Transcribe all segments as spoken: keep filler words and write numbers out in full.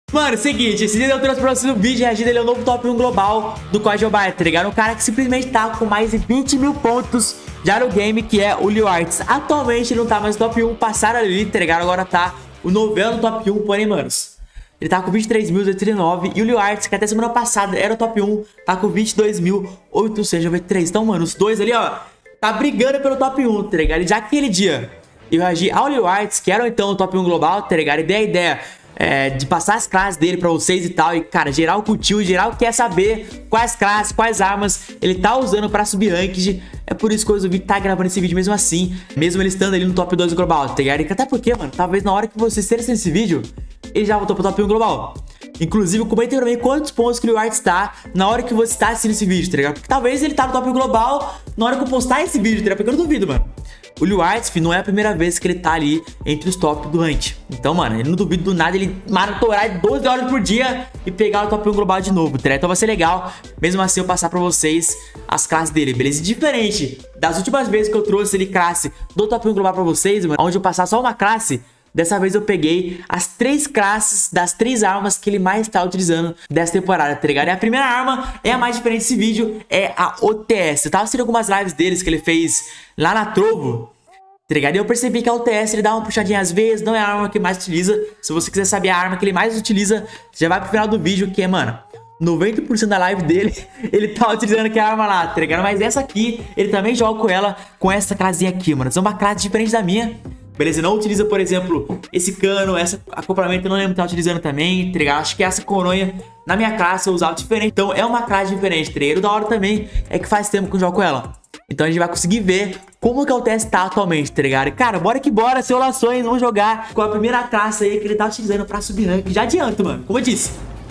Mano, seguinte, esse dia eu trouxe pra vocês um vídeo reagindo ele ao novo top um global do C O D Mobile, tá ligado? Um cara que simplesmente tá com mais de vinte mil pontos já no game, que é o Liuarts. Atualmente ele não tá mais no top um, passaram ali, tá ligado? Agora tá o noveno top um, porém, manos, ele tá com vinte e três mil oitocentos e trinta e nove. E o Liuarts, que até semana passada era o top um, tá com vinte e dois mil oitocentos e noventa e três. Então, mano, os dois ali, ó, tá brigando pelo top um, tá ligado? E já que aquele dia eu reagi ao Liuarts, que era então o top um global, tá ligado? E dei a ideia É, de passar as classes dele pra vocês e tal. E, cara, geral curtiu, geral quer saber quais classes, quais armas ele tá usando pra subir ranked. É por isso que eu resolvi tá gravando esse vídeo mesmo assim, mesmo ele estando ali no top dois global, tá ligado? E até porque, mano, talvez na hora que vocês terem esse vídeo, ele já voltou pro top um global. Inclusive, comentem pra mim quantos pontos que o Liuarts tá na hora que você tá assistindo esse vídeo, tá ligado? Porque talvez ele tá no top um global na hora que eu postar esse vídeo, tá ligado? Porque eu não duvido, mano. O Liuarts, não é a primeira vez que ele tá ali entre os top do rank. Então, mano, ele não duvido do nada ele maratorar doze horas por dia e pegar o top um global de novo, tá? Então vai ser legal, mesmo assim, eu passar pra vocês as classes dele, beleza? Diferente das últimas vezes que eu trouxe ele classe do top um global pra vocês, mano, onde eu passar só uma classe, dessa vez eu peguei as três classes das três armas que ele mais tá utilizando dessa temporada, tá ligado? E a primeira arma é a mais diferente desse vídeo, é a O T S. Eu tava assistindo algumas lives deles que ele fez lá na Trovo, tá ligado? E eu percebi que a O T S ele dá uma puxadinha às vezes, não é a arma que mais utiliza. Se você quiser saber a arma que ele mais utiliza, já vai pro final do vídeo, que é, mano, noventa por cento da live dele, ele tá utilizando que arma lá, tá ligado? Mas essa aqui, ele também joga com ela, com essa clasinha aqui, mano. Essa é uma classe diferente da minha. Beleza, não utiliza, por exemplo, esse cano, essa acoplamento eu não lembro de estar utilizando também, tá ligado? Acho que essa coronha, na minha classe, eu usava diferente. Então, é uma classe diferente, tá ligado? Da hora também é que faz tempo que eu jogo com ela. Então, a gente vai conseguir ver como que o teste tá atualmente, tá ligado? Cara, bora que bora, Seulações, vamos jogar com a primeira classe aí que ele tá utilizando pra subir rank. Já adianto, mano, como eu disse.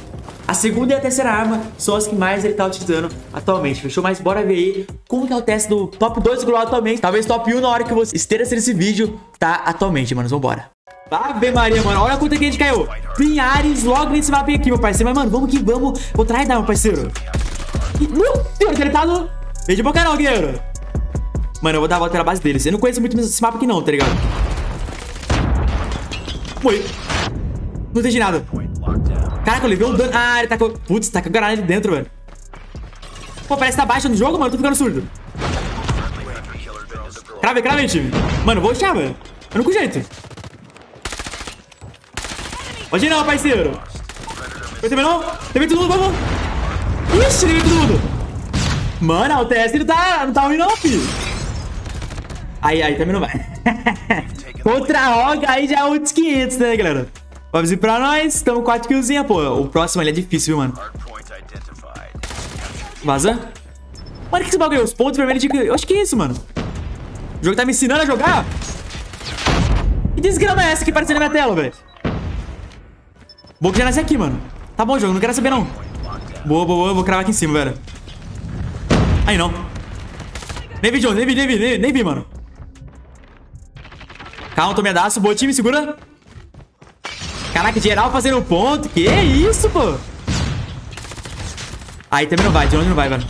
A segunda e a terceira arma são as que mais ele tá utilizando atualmente, fechou? Mas bora ver aí como que é o teste do top dois global atualmente. Talvez top um na hora que você esteja assistindo esse vídeo, tá atualmente, mano. Vambora. Ave Maria, mano. Olha quanto que a gente caiu. Pinhares logo nesse mapa aqui, meu parceiro. Mas, mano, vamos que vamos. Vou tryhardar, meu parceiro. Meu Deus, ele tá no... Vem de boca não, guerreiro. Mano, eu vou dar a volta na base deles. Eu não conheço muito esse mapa aqui não, tá ligado? Foi. Não entendi nada. Caraca, eu levei um dano. Ah, ele tá com... Putz, tá com a granada ali dentro, velho. Pô, parece que tá baixo no jogo, mano. Eu tô ficando surdo. Crave, crave, time. Mano, eu vou deixar, velho. Eu não com jeito. Pode ir não, parceiro. Foi também não? Levei tudo, vamos. Ixi, levei todo mundo. Mano, o T S ele tá... não tá ruim não, filho. Aí, aí, também não vai. Contra a Roga, aí já é outros quinhentos, né, galera? Vamos ir pra nós. Tamo com quatro killzinhas, pô. O próximo ali é difícil, viu, mano? Vaza. Mano, que esse bagulho? Os pontos vermelhos de... Eu acho que é isso, mano. O jogo tá me ensinando a jogar. Que desgrama é essa que apareceu na minha tela, velho? Boa que já nasce aqui, mano. Tá bom, jogo. Não quero saber, não. Boa, boa, boa. Vou cravar aqui em cima, velho. Aí, não. Nem vi, Jones. Nem vi, nem vi, nem, nem vi, mano. Calma, tô medaço. Boa, time. Segura. Caraca, geral fazendo um ponto. Que isso, pô? Aí também não vai. De onde não vai, velho?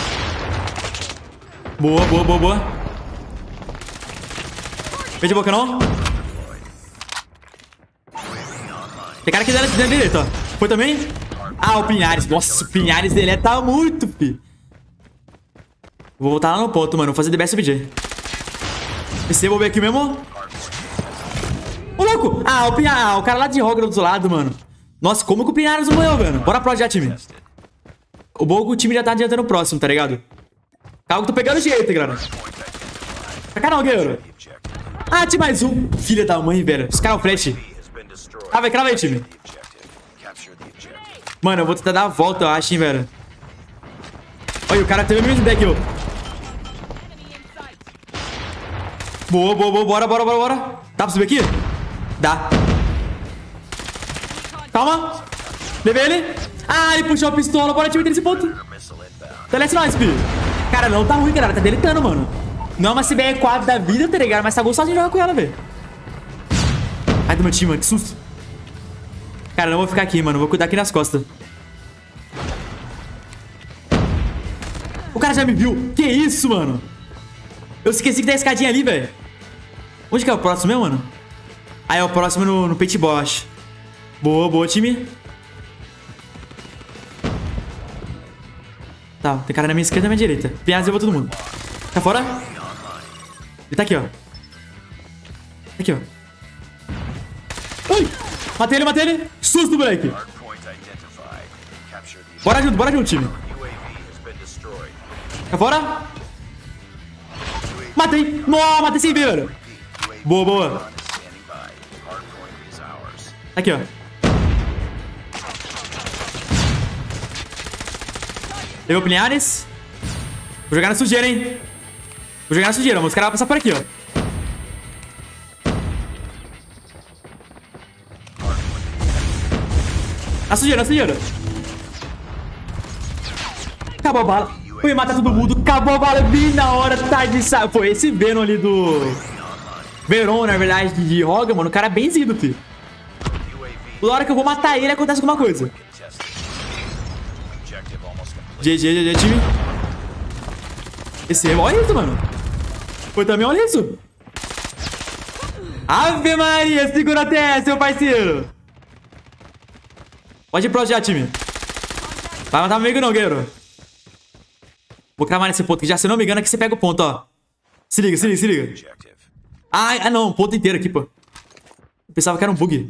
Boa, boa, boa, boa. Vem de boca, não. Tem cara aqui dentro da direita, ó. Foi também? Ah, o Pinhares. Nossa, o Pinhares dele é tá muito, fi. Vou voltar lá no ponto, mano. Vou fazer D B S B J. Esse vou ver aqui mesmo. Ô, louco! Ah, o Pinhares. Ah, o cara lá de Roga do outro lado, mano. Nossa, como que o Pinhares não morreu, velho? Bora pro já, time. O bom é que o time já tá adiantando o próximo, tá ligado? Calma que eu tô pegando jeito, galera. Pra cá não, guerreiro. Ah, tinha mais um. Filha da mãe, velho. Os caras, o flash. Ah, vai, crava aí, time. Mano, eu vou tentar dar a volta, eu acho, hein, velho. Olha, o cara teve o mesmo deck, ó. Boa, boa, boa. Bora, bora, bora, bora. Dá pra subir aqui? Dá. Calma. Levei ele. Ah, ele puxou a pistola. Bora, time, desse ponto. Delete nós, filho. Cara, não tá ruim, galera. Tá deletando, mano. Não é uma C B R quatro da vida, tá ligado? Mas tá gostoso de jogar com ela, velho. Ai, do meu time, mano. Que susto. Cara, não vou ficar aqui, mano. Vou cuidar aqui nas costas. O cara já me viu. Que isso, mano? Eu esqueci que tem a escadinha ali, velho. Onde que é o próximo mesmo, mano? Ah, é o próximo no, no paintball, acho. Boa, boa, time. Tá, tem cara na minha esquerda e na minha direita. Pinhas, eu vou todo mundo. Tá fora? Ele tá aqui, ó. Tá aqui, ó. Ai! Matei ele, matei ele. Susto, moleque. Bora junto, bora junto, time. Tá fora? Matei. Nossa, matei sem ver, velho. Boa, boa. Aqui, ó. Levou o Linhares. Vou jogar na sujeira, hein. Vou jogar na sujeira, mas os caras vão passar por aqui, ó. Na sujeira, na sujeira. Acabou a bala. Foi matar todo mundo. Acabou a bala. Vim na hora, tá de saco. Pô, esse Venom ali do... Veron, na verdade, de Roga, mano. O cara é benzido, filho. Na hora que eu vou matar ele, acontece alguma coisa. G G, G G, time. Esse... Olha isso, mano. Foi também, olha isso. Ave Maria, segura até, seu parceiro. Pode ir pro já, time. Vai matar amigo não, guerreiro. Vou cravar nesse ponto aqui já. Se eu não me engano, aqui você pega o ponto, ó. Se liga, se liga, se liga. Ah, ah não. Ponto inteiro aqui, pô. Eu pensava que era um bug.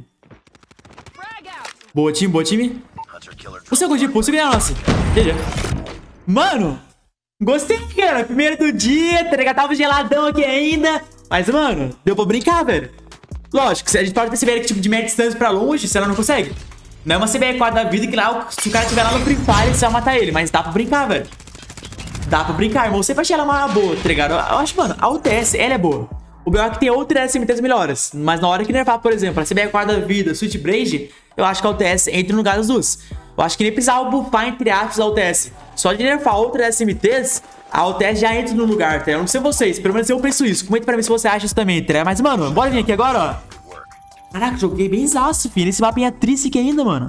Boa, time, boa, time. O segundo de pulso ganha a nossa. G G. Mano, gostei, cara. Primeiro do dia, tá ligado? Tava geladão aqui ainda. Mas, mano, deu pra brincar, velho. Lógico, a gente pode perceber que tipo de média distância pra longe, se ela não consegue. Não é uma C B R quatro da vida que lá, se o cara tiver lá no Free Fire, você vai matar ele. Mas dá pra brincar, velho. Dá pra brincar, irmão. Você vai achar ela uma boa, tá ligado? Eu acho, mano, a U T S, ela é boa. O B O é que tem outras S M Ts melhores. Mas na hora que nerfar, por exemplo, a C B R quatro da vida, Switchblade, eu acho que a U T S entra no lugar das duas. Eu acho que nem precisava buffar, entre aspas, a U T S. Só de nerfar outras S M Ts, a U T S já entra no lugar, tá? Eu não sei vocês, pelo menos eu penso isso. Comenta pra mim se você acha isso também, tá? Mas, mano, bora vir aqui agora, ó. Caraca, joguei bem exausto, filho. Esse mapa é triste aqui ainda, mano.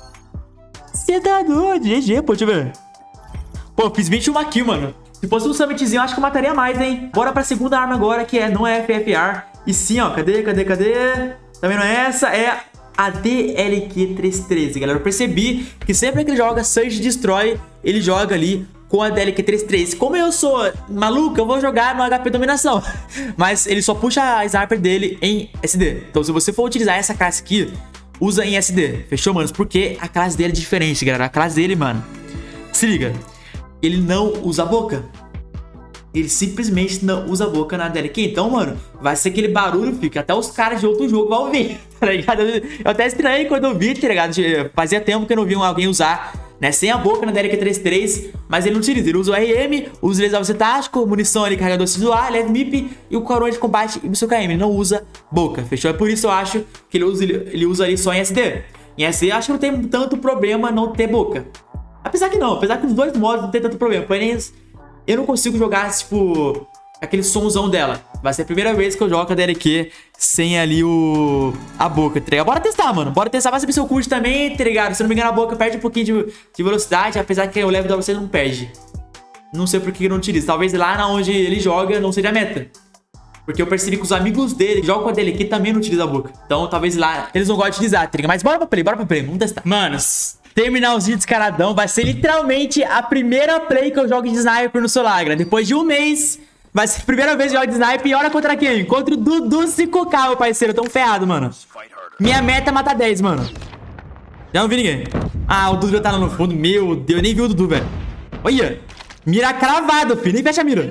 Você tá doido, G G, pô, deixa eu ver. Pô, fiz vinte e um kills, mano. Se fosse um summitzinho, eu acho que eu mataria mais, hein. Bora pra segunda arma agora, que é, não é F F R. E sim, ó, cadê, cadê, cadê? Também não é essa, é a D L Q trezentos e treze, galera. Eu percebi que sempre que ele joga Search Destroy, ele joga ali com a D L Q trezentos e treze. Como eu sou maluco, eu vou jogar no H P Dominação. Mas ele só puxa a sniper dele em S D. Então se você for utilizar essa classe aqui, usa em S D. Fechou, manos? Porque a classe dele é diferente, galera. A classe dele, mano, se liga, ele não usa a boca. Ele simplesmente não usa a boca na D L Q. Então, mano, vai ser aquele barulho, fica. Até os caras de outro jogo vão ouvir, tá ligado? Eu até estranhei quando eu vi, tá ligado? Fazia tempo que eu não vi alguém usar, né, sem a boca na D L Q trezentos e treze. Mas ele não utiliza. Ele usa o R M, usa o laser tático, munição ali, carregador C A, leve M I P e o coroa de combate e o seu K M. Ele não usa boca, fechou? É por isso eu acho que ele usa, ele usa ali só em S D. Em S D eu acho que não tem tanto problema não ter boca. Apesar que não, apesar que os dois modos não tem tanto problema. Porém, eu não consigo jogar, tipo, aquele somzão dela. Vai ser a primeira vez que eu jogo a D L Q sem ali o... a boca, tá ligado? Bora testar, mano. Bora testar. Vai saber se eu curte também, tá ligado? Se eu não me engano, a boca perde um pouquinho de, de velocidade, apesar que o level da você não perde. Não sei por que eu não utilizo. Talvez lá onde ele joga não seja a meta. Porque eu percebi que os amigos dele que jogam com a D L Q também não utilizam a boca. Então, talvez lá eles não gostem de utilizar, tá ligado? Mas bora pra play, bora pra play. Vamos testar. Manos, terminalzinho descaradão. Vai ser literalmente a primeira play que eu jogo de sniper no Solagra. Depois de um mês, vai ser a primeira vez que eu jogo de sniper. E olha contra quem? Contra o Dudu cinco K, meu parceiro. Tão ferrado, mano. Minha meta é matar dez, mano. Já não vi ninguém. Ah, o Dudu já tá lá no fundo. Meu Deus, eu nem vi o Dudu, velho. Olha. Mira cravado, filho. Nem fecha a mira.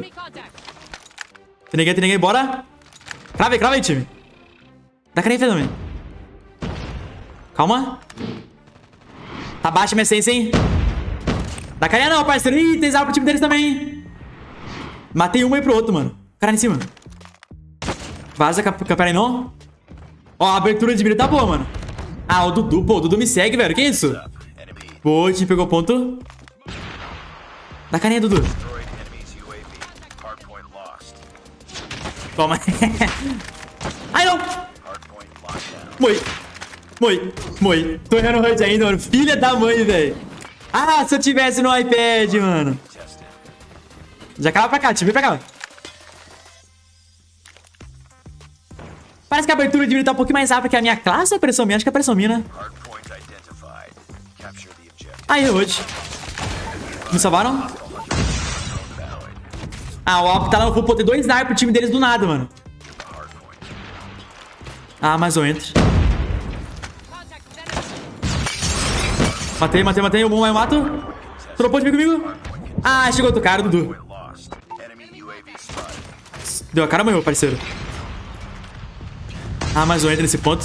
Tem ninguém, tem ninguém. Bora. Crava aí, crava aí, time. Dá carinha também. Calma. Tá baixa a minha essência, hein? Dá carinha não, parceiro. Ih, tem arma pro time deles também. Matei uma e pro outro, mano. Cara em cima. Vaza, capera aí não. Ó, a abertura de mira tá boa, mano. Ah, o Dudu. Pô, o Dudu me segue, velho. Que isso? Pô, o time pegou ponto. Dá carinha, Dudu. Toma. Ai, não. Moi. Moi. Moi. Tô errando o H U D ainda, mano. Filha da mãe, velho. Ah, se eu tivesse no iPad, mano. Já acaba pra cá, time. Vem pra cá. Parece que a abertura de mira tá um pouquinho mais rápida que a minha classe. É pressão minha? Acho que é pressão minha, né? Aí, Reload. Me salvaram? Ah, o Alp tá lá no full. Pô, tem dois sniper pro time deles do nada, mano. Ah, mas eu entro. Matei, matei, matei. O bom, eu mato. Tropou de vir comigo. Ah, chegou outro cara, Dudu. Deu a cara, morreu, parceiro. Ah, mas eu entro nesse ponto.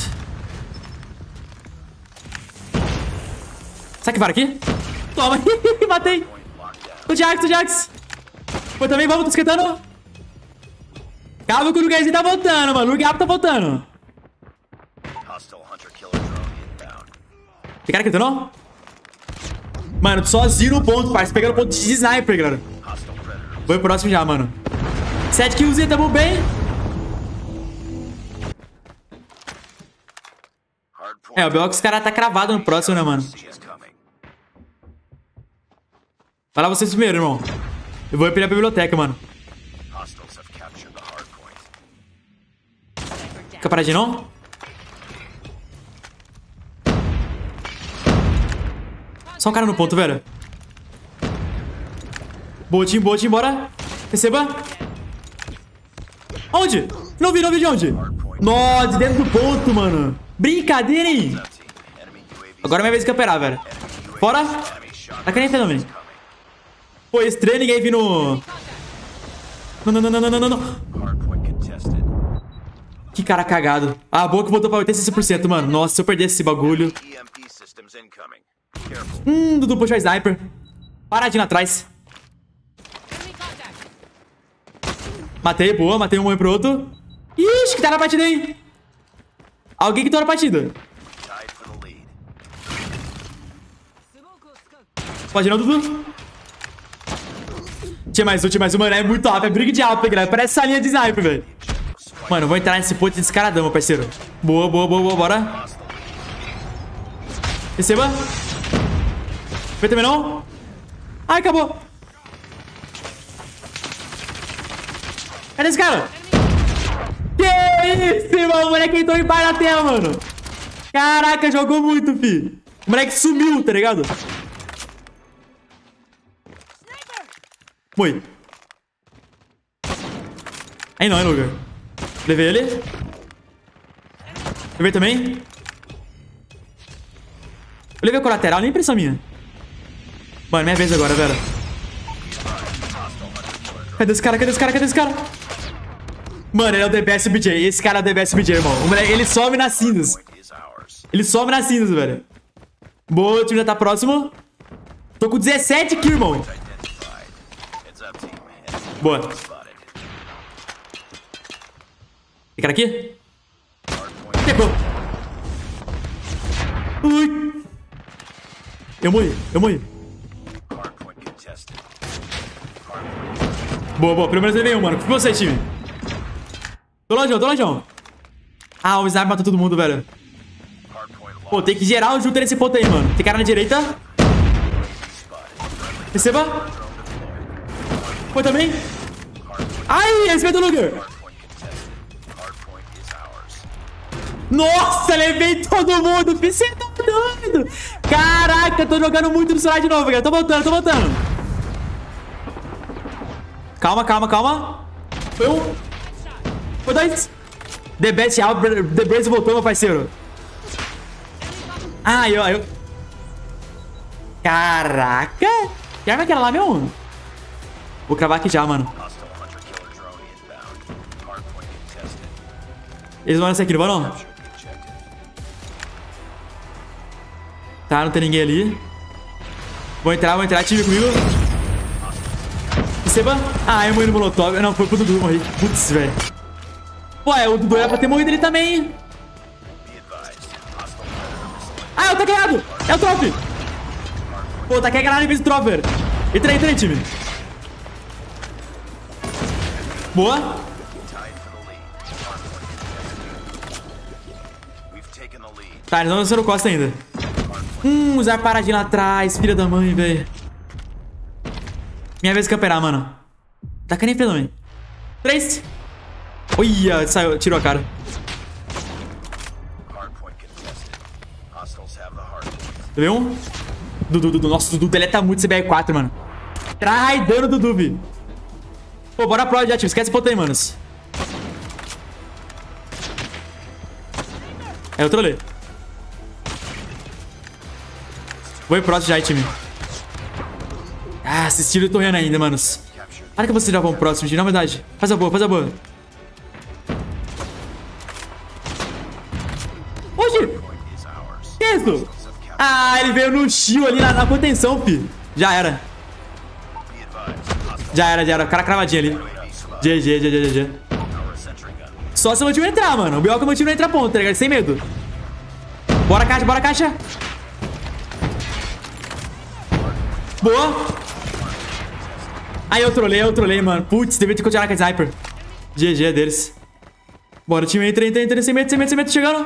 Será que vara aqui? Toma. Matei. O Jax, o Jax. Pô, também vamos, tô esquentando. Calma que o lugarzinho tá voltando, mano. O lugar tá voltando. Tem cara que não? Mano, sozinho no ponto, parceiro. Pegando ponto de sniper, galera. Vou pro próximo já, mano. sete kills, tamo bem. É, o B O que os caras tá cravado no próximo, né, mano? Vai lá vocês primeiro, irmão. Eu vou ir pra biblioteca, mano. Fica paradinho, não? Só um cara no ponto, velho. Botinho, botinho, bora. Receba. Onde? Não vi, não vi de onde. Nossa, de dentro do ponto, mano. Brincadeira, hein? Agora é minha vez de camperar, velho. Fora. Tá querendo também. Pô, estranho ninguém vir no... Não, não, não, não, não, não, não. Que cara cagado. Ah, boa que voltou pra oitenta e seis por cento, mano. Nossa, se eu perdesse esse bagulho. Hum, Dudu puxou a sniper. Paradinho atrás. Matei, boa. Matei um, morreu pro outro. Ixi, que tá na partida aí. Alguém que tá na partida. Pode não, Dudu. Tinha mais um, tinha mais um, mano. É muito alto. É briga de alto, galera. Parece essa linha de sniper, velho. Mano, eu vou entrar nesse ponto descaradão, meu parceiro. Boa, boa, boa, boa. Bora. Receba. Foi também não? Ai, acabou. Cadê esse cara? Que isso, irmão? O moleque entrou embaixo da tela, mano. Caraca, jogou muito, fi. O moleque sumiu, tá ligado? Foi. Aí não, hein, lugar. Levei ele. Levei também. Eu levei o colateral, nem impressão minha. Mano, minha vez agora, velho. Cadê esse cara? Cadê esse cara? Cadê esse cara? Mano, ele é o The Best B J. Esse cara é o The Best B J, irmão. O moleque, ele some nas cinzas. Ele some nas cinzas, velho. Boa, o time já tá próximo. Tô com dezessete kills, irmão. Boa. Tem cara aqui? Pegou. Ui. Eu morri, eu morri. Boa, boa. Pelo menos ele veio, mano. Com você, time. Tô longeão, tô longeão. Ah, o Sniper matou todo mundo, velho. Pô, tem que gerar o junto nesse ponto aí, mano. Tem cara na direita. Receba. Foi também. Ai, respeita o lugar. Nossa, levei todo mundo. Você tá doido. Caraca, tô jogando muito no celular de novo, galera. Tô voltando, tô voltando. Calma, calma, calma. Foi um. Foi dois. The Best out. The Best voltou, meu parceiro. Ah, eu, eu... Caraca. Que arma que era lá, meu? Vou cravar aqui já, mano. Eles vão nessa aqui, não vão não? Tá, não tem ninguém ali. Vou entrar, vou entrar. Time comigo. Receba. Ah, eu morri no molotov. Não, foi pro Dudu, morri. Putz, velho. Pô, é, o Dudu era pra ter morrido ele também. Ah, eu tá cagado. É o Trophy. Pô, tá cagado em vez do Trophy, velho. Entra aí, entra aí, time. Boa. Tá, eles não lançaram costa ainda. Hum, usar paradinho lá atrás. Filha da mãe, velho. Minha vez de camperar, mano. Tá que nem filha da mãe. Três. Olha, saiu, tirou a cara. Vê um? Dudu, Dudu. Nossa, o Dudu deleta muito C B R quatro, mano. Traidando o Dudu, vi. Pô, bora pro já, time. Esquece esse ponto aí, manos. É, eu trolei. Vou ir pro já, time. Ah, esse estilo eu tô rindo ainda, manos. Para que vocês já vão pro próximo, gente. Na verdade. Faz a boa, faz a boa. Oxi! Que é isso? Ah, ele veio no shield ali na, na contenção, fi. Já era. Já era, já era. O cara cravadinho ali. G G, G G, G G. Só se o meu time entrar, mano. O B O é que o meu time não entra ponto, tá ligado? Sem medo. Bora, caixa, bora, caixa. Boa. Aí eu trolei, eu trolei, mano. Putz, devia ter continuado com a sniper. G G deles. Bora, time. Entra, entra, entra. Sem medo, sem medo, sem medo. Chegando.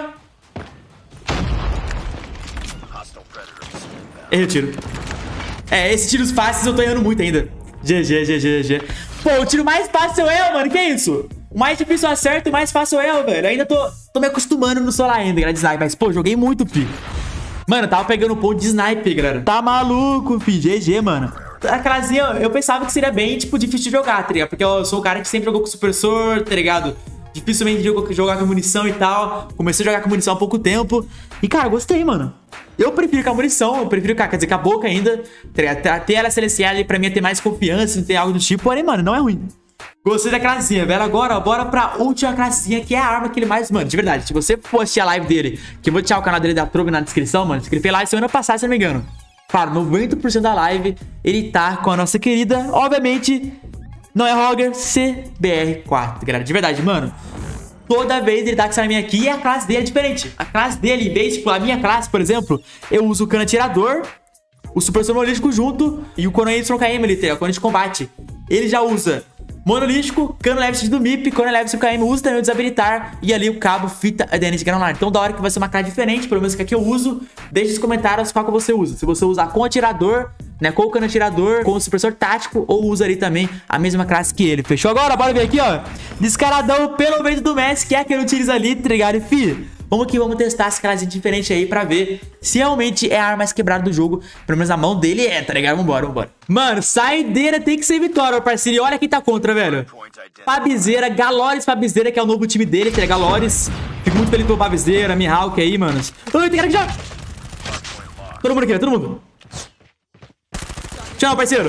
Errei o tiro. É, esses tiros fáceis eu tô errando muito ainda. G G, G G, G G. Pô, o tiro mais fácil eu erro, mano. Que isso? O mais difícil eu acerto, o mais fácil eu erro, velho. Ainda tô, tô me acostumando no solar ainda, galera, de sniper. Mas, pô, joguei muito, fi. Mano, eu tava pegando um ponto de sniper, galera. Tá maluco, fi. G G, mano. Aquelazinha, eu pensava que seria bem, tipo, difícil de jogar, tá ligado? Porque eu sou o cara que sempre jogou com supressor, tá ligado? Dificilmente jogo, jogar com munição e tal. Comecei a jogar com munição há pouco tempo. E, cara, gostei, mano. Eu prefiro com a munição, eu prefiro, cara, quer dizer, com a boca ainda. Ter ela silenciada ali pra mim é ter mais confiança, não ter algo do tipo. Porém, mano, não é ruim. Gostei da classinha, velho. Agora, ó, bora pra última classinha, que é a arma que ele mais... Mano, de verdade, se você for assistir a live dele, que eu vou deixar o canal dele da Trogo na descrição, mano. Que ele fez live semana passada, se não me engano. Cara, noventa por cento da live, ele tá com a nossa querida, obviamente, não é Roger, C B R quatro, galera. De verdade, mano. Toda vez ele tá com essa arminha aqui e a classe dele é diferente. A classe dele, em vez de, tipo, a minha classe, por exemplo, eu uso o cano atirador, o super sonolítico junto e o cano Y K M, ele tem, o cano de combate. Ele já usa monolítico, cano leve do M I P, cano leve cinco K M, usa também o desabilitar e ali o cabo fita A D N de granular. Então da hora que vai ser uma classe diferente, pelo menos que aqui eu uso, deixe nos comentários qual que você usa. Se você usar com atirador, né, com o cano atirador, com o supressor tático, ou usa ali também a mesma classe que ele. Fechou? Agora, bora ver aqui, ó. Descaradão pelo meio do Messi, que é aquele que utiliza ali, tá ligado? E, fi, vamos aqui, vamos testar essa classe diferente aí pra ver se realmente é a arma mais quebrada do jogo. Pelo menos a mão dele é, tá ligado? Vambora, vambora. Mano, saideira tem que ser vitória, parceiro. E olha quem tá contra, velho. Pabizeira, Galores Pabizeira, que é o novo time dele, que é Galores. Fico muito feliz pelo Pabizeira, Mihawk aí, manos. Oi, tem cara que já... Todo mundo aqui, todo mundo. Tchau, parceiro.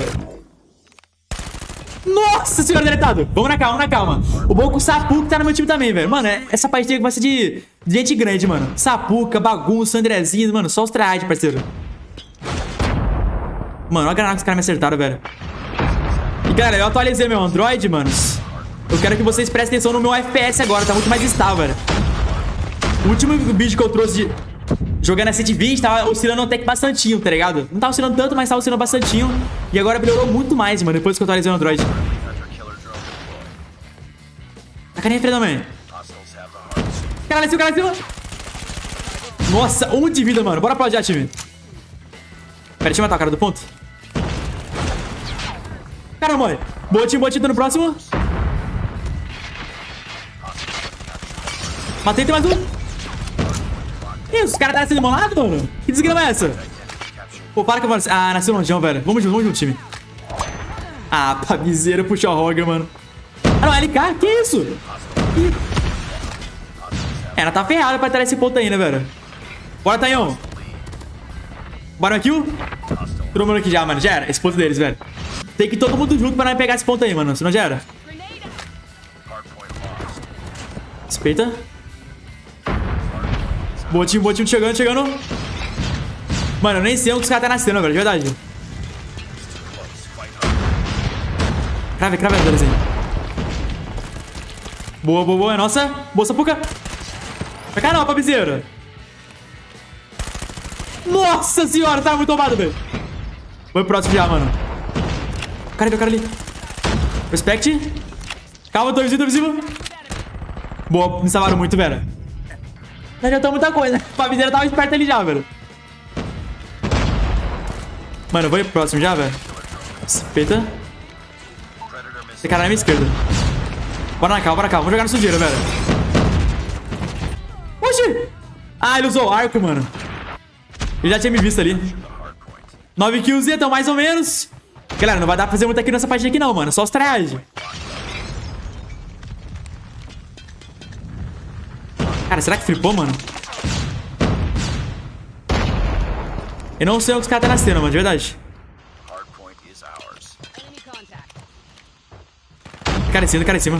Nossa senhora, deletado. Vamos na calma, vamos na calma. O bom é que o Sapuca tá no meu time também, velho. Mano, essa partida vai ser de, de gente grande, mano. Sapuca, Bagunça, Andrezinho, mano. Só os tryhard, parceiro. Mano, olha a granada que os caras me acertaram, velho. E, galera, eu atualizei meu Android, manos. Eu quero que vocês prestem atenção no meu F P S agora. Tá muito mais estável, velho. O último vídeo que eu trouxe de... jogando a cento e vinte, tava oscilando até que bastantinho, tá ligado? Não tava oscilando tanto, mas tava oscilando bastantinho. E agora melhorou muito mais, mano, depois que eu atualizei o Android. A carinha freia também. Cara lá em cima, cara lá em cima. Nossa, um de vida, mano. Bora aplaudir, time. Pera, deixa eu matar o cara do ponto. Caramba, mano. Boa time, boa time, tô no próximo. Matei, tem mais um. Isso, os caras tá sendo molado, mano? Que desgrama é essa? Pô, para que eu vou... Ah, nasceu longeão, velho. Vamos junto, vamos junto, time. Ah, Pabizeira puxou a Roger, mano. Ah, não, L K? Que isso? Ih. É, ela tá ferrada pra entrar nesse ponto aí, né, velho? Bora, Tainhão. Bora no kill. Todo mundo aqui já, mano. Já era. Esse ponto deles, velho. Tem que ir todo mundo junto pra não pegar esse ponto aí, mano. Senão já era. Respeita. Boa time, boa time chegando, chegando. Mano, eu nem sei onde os caras tá nascendo, velho, de verdade. Crave, crave, Andrezinho. Boa, boa, boa, é nossa. Boa, Sapuca. Pra cá não, Pabizeira. Nossa senhora, tá muito roubado, velho. Vou pro próximo já, mano. O cara ali, o cara ali. Respect. Calma, tô visível, tô visível. Boa, me salvaram muito, velho. Não adiantou muita coisa. O Pabizeira tava esperto ali já, velho. Mano, eu vou ir pro próximo já, velho. Respeita. Esse cara na minha esquerda. Bora na calma, bora na calma. Vamos jogar no sujeira, velho. Oxi! Ah, ele usou arco, mano. Ele já tinha me visto ali. nove kills, então mais ou menos. Galera, não vai dar pra fazer muito aqui nessa partida aqui não, mano. Só os tryhard. Cara, será que flipou, mano? Eu não sei onde os caras tá na cena, mano, de verdade. Cara em cima, cara em cima.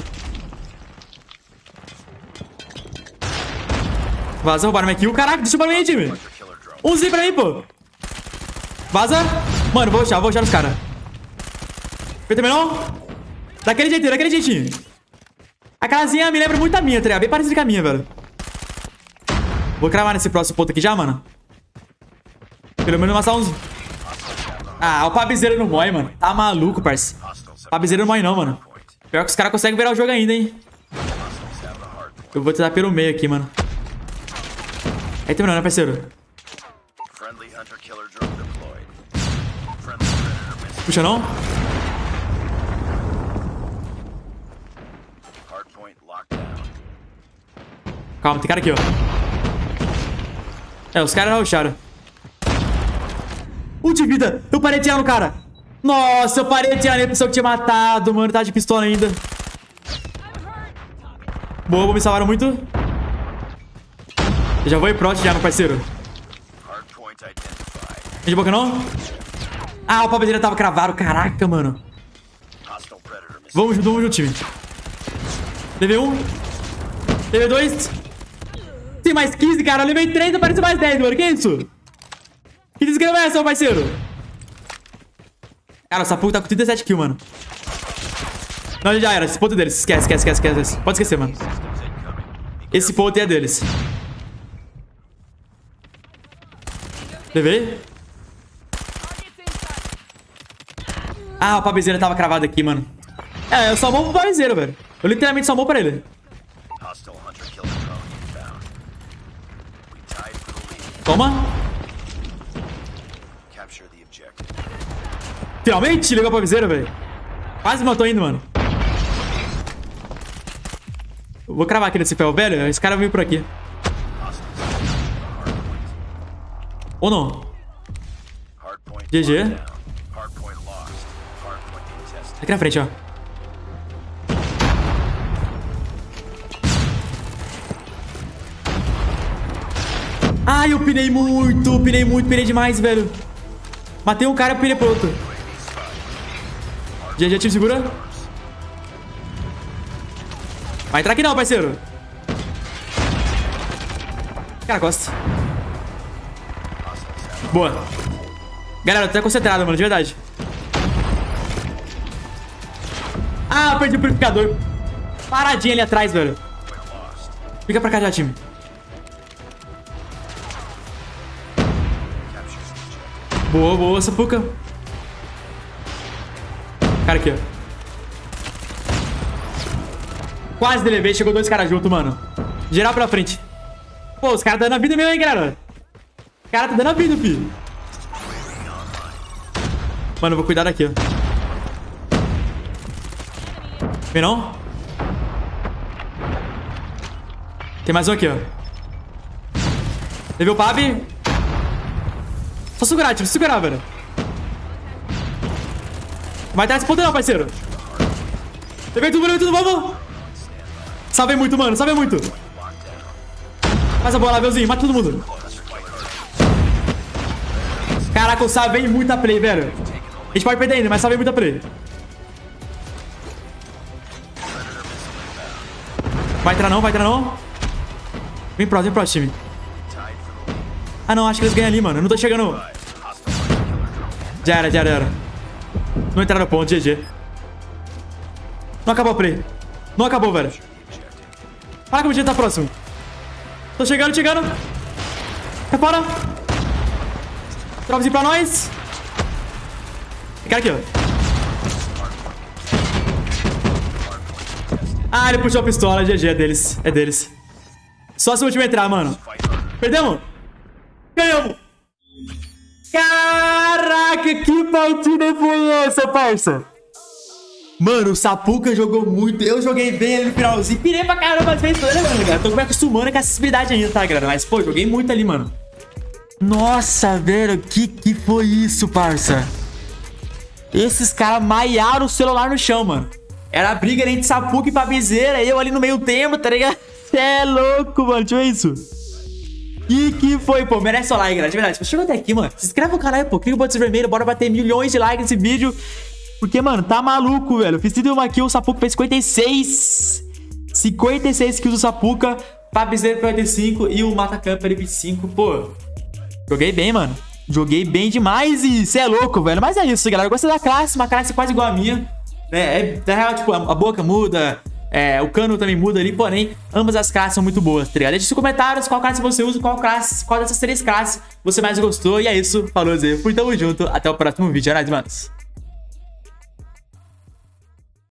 Vaza, roubaram minha kill. Caraca, deixa eu pra mim, time. Um Z pra mim, pô. Vaza. Mano, vou rushar, vou rushar nos caras. Foi também não? Daquele jeitinho, daquele jeitinho. A casinha me lembra muito a minha, tá ligado? Bem parecida com a minha, velho. Vou cravar nesse próximo ponto aqui já, mano. Pelo menos matar uns... Ah, o Pabizeiro não morre, mano. Tá maluco, parça. Pabizeiro não morre não, mano. Pior que os caras conseguem virar o jogo ainda, hein. Eu vou tentar pelo meio aqui, mano. Aí terminou, né, parceiro? Puxa, não? Calma, tem cara aqui, ó. É, os caras não rusharam. Um de vida. Eu parei de tirar no cara. Nossa, eu parei de tirar nele. Pensou que tinha matado, mano. Tá de pistola ainda. Boa, boa, me salvaram muito. Eu já vou ir pro já, meu parceiro. De boca não? Ah, o Pabizeiro tava cravado. Caraca, mano. Vamos junto, vamos junto, time. Levei um. Levei dois. Tem mais quinze, cara. Eu levei três, apareceu mais dez, mano. Que isso? Que desgrama é essa, meu parceiro? Cara, o Sapuca tá com trinta e sete kills, mano. Não, já era. Esse ponto é deles. Esquece, esquece, esquece, esquece. Pode esquecer, mano. Esse ponto é deles. Levei. Ah, o Pabizeiro tava cravado aqui, mano. É, eu salvou pro Pabizeiro, velho. Eu literalmente salvou pra ele. Toma. Finalmente ligou o Pabizeiro, velho. Quase matou ainda, mano. Eu vou cravar aqui nesse ferro, velho. Esse cara veio por aqui. Ou não? G G. Aqui na frente, ó. Ai, eu pinei muito. Pinei muito, pinei demais, velho. Matei um cara e pinei pro outro. G G, time, segura. Vai entrar aqui não, parceiro. Cara, costa. Boa. Galera, eu tô até concentrado, mano, de verdade. Ah, eu perdi o purificador. Paradinha ali atrás, velho. Fica pra cá já, time. Boa, boa, Sapuca. Cara aqui, ó. Quase delevei, chegou dois caras juntos, mano. Geral pela frente. Pô, os caras dando a vida mesmo, hein, galera. O cara tá dando a vida, filho. Mano, eu vou cuidar daqui, ó. Vem não? Tem mais um aqui, ó. Levei o Pab. Só segurar, tipo, segurar, velho. Vai dar esse ponto não, parceiro. Levei tudo, levei tudo, vamos. Salvei muito, mano, salvei muito. Faz a bola, Lavelzinho, mata todo mundo. Caraca, eu salvei muita play, velho. A gente pode perder ainda, mas salvei muita play. Vai entrar não, vai entrar não. Vem próximo, vem próximo, time. Ah não, acho que eles ganham ali, mano. Eu não tô chegando. Já era, já era, já era. Não entraram no ponto, G G. Não acabou a play. Não acabou, velho. Para que o time tá próximo. Tô chegando, chegando. É fora. Dropzinho pra nós. Tem cara aqui, ó. Ah, ele puxou a pistola. G G, é deles. É deles. Só se o último entrar, mano. Perdemos? Ganhamos. Caraca, que partida foi essa, parça? Mano, o Sapuca jogou muito. Eu joguei bem ali no finalzinho. Pirei pra caramba as vezes todas, né, mano, galera? Tô me acostumando com essa acessibilidade ainda, tá, galera? Mas, pô, joguei muito ali, mano. Nossa, velho, que que foi isso, parça? Esses caras maiaram o celular no chão, mano. Era a briga entre Sapuca e Pabizeira, eu ali no meio tempo, tá ligado? Cê é louco, mano, deixa eu ver isso. Que que foi, pô? Merece o like, galera, de verdade. Se você chegou até aqui, mano, se inscreve no canal aí, pô. Clica no botão vermelho, bora bater milhões de likes nesse vídeo. Porque, mano, tá maluco, velho. Fiz trinta e uma kills, o Sapuca fez cinquenta e seis. cinquenta e seis kills do Sapuca, Pabizeira quarenta e cinco e o Mata Camper vinte e cinco, pô. Joguei bem, mano. Joguei bem demais e cê é louco, velho. Mas é isso, galera. Eu gostei da classe, uma classe quase igual a minha. É, é na real, tipo, a, a boca muda, é, o cano também muda ali, porém, ambas as classes são muito boas, tá ligado? Deixa nos comentários qual classe você usa, qual classe, qual dessas três classes você mais gostou. E é isso, falou, Zé. Fui, tamo junto. Até o próximo vídeo, é nóis, manos.